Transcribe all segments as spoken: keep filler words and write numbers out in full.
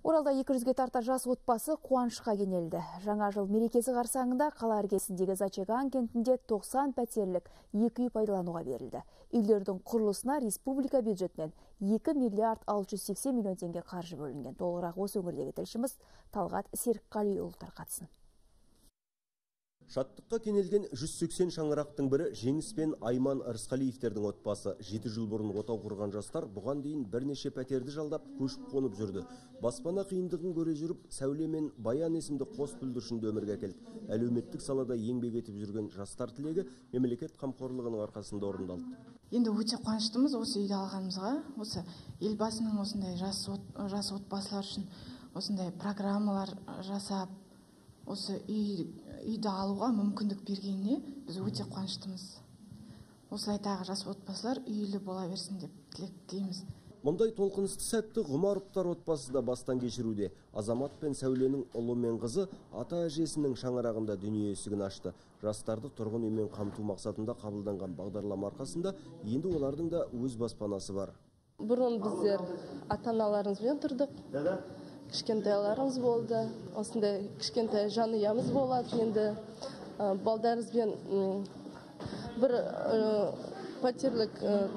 Оралда екі жүзге тарта жас отбасы қуанышқа кенелді. Жаңа жыл мерекесі қарсаңында қала іргесіндегі Зачаган кентінде тоқсан пәтерлік екі үй пайдалануға берілді. Үйлердің құрылысына республика бюджетінен екі миллиард алты жүз сексен миллион теңге қаржы бөлінген. Толығырақ осы өңірдегі тілшіміз Талғат Серікқалиұлы тарқатсын. Шаттыққа кенелген жүз сексен шаңырақтың бірі Жеңіс пен Айман Ырысқалиевтердің отбасы. Жеті жыл бұрын отау құрған жастар бұған дейін бірнеше пәтерді жалдап көшіп қонып жүрді. Баспана қиындығын көре жүріп, Сәуле мен Баян есімді қос бүлдіршінді өмірге әкелді. Әлеуметтік салада еңбек етіп жүрген жастар тілегі мемлекет қамқорлығының арқасында орындалды. Енді өте қуаныштымыз осы үйді алғанымызға. Осы елбасының осындай жас жас отбасылар үшін осындай программалар жасап, осы үй, үйді алуға мүмкіндік бергеніне біз өте қуаныштымыз. Осылай тағы жас отбасылар үйлі бола берсін деп тілек тілейміз. Мұндай толқынысты сәтті Ғұмаровтар отбасы да бастан кешіруде. Азамат пен Сәуленің ұлы мен қызы ата әжесінің шаңырағында дүние есігін ашты. Жастарды тұрғын үймен қамту мақсатында қабылданған бағдарлама арқасында енді олардың да өз баспанасы бар. Бұрын біздер ата-аналарымызбен тұрдық. Кішкентайларымыз болды. Осындай кішкентай жанұямыз болады. Енді балдарымызбен бір пәтерлік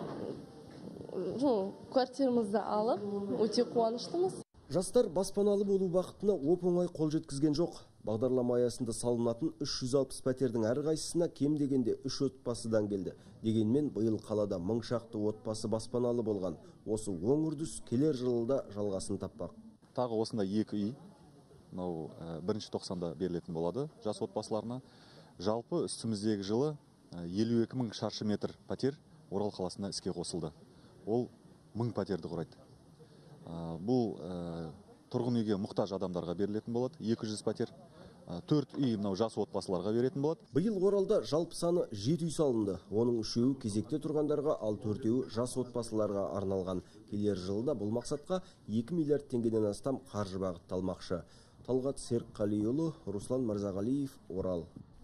квартирамызды алып, өте қуаныштымыз. Жастар баспаналы болу бақытына оп-оңай қол жеткізген жоқ. Бағдарлама аясында салынатын үш жүз алпыс пәтердің әрқайсысына кем дегенде үш отбасыдан келді. Дегенмен биыл қалада мың шақты отбасы баспаналы болған. Осы оң үрдіс келер жылда жалғасын таппақ. Тағы осында екі үй, мынау бірінші тоқсанда берілетін болады жас отбасыларына. Жалпы үстіміздегі жылы елу екі мың шаршы метр пәтер Орал қаласына іске қосылды. Ол мың пәтерді құрайды. Бұл тұрғын үйге мұқтаж адамдарға берілетін болады. екі жүз пәтер. төрт үй мынау жас отбасыларға беретін болады. Биыл Оралда жалпы саны жеті үй салынды. Оның үшеуі кезекте тұрғандарға, ал төртеуі жас отбасыларға арналған. Келер жылда бұл мақсатқа екі миллиард теңгеден астам қаржы бағытталмақшы. Талғат Серікқалиұлы, Руслан Мырзағалиев, Орал.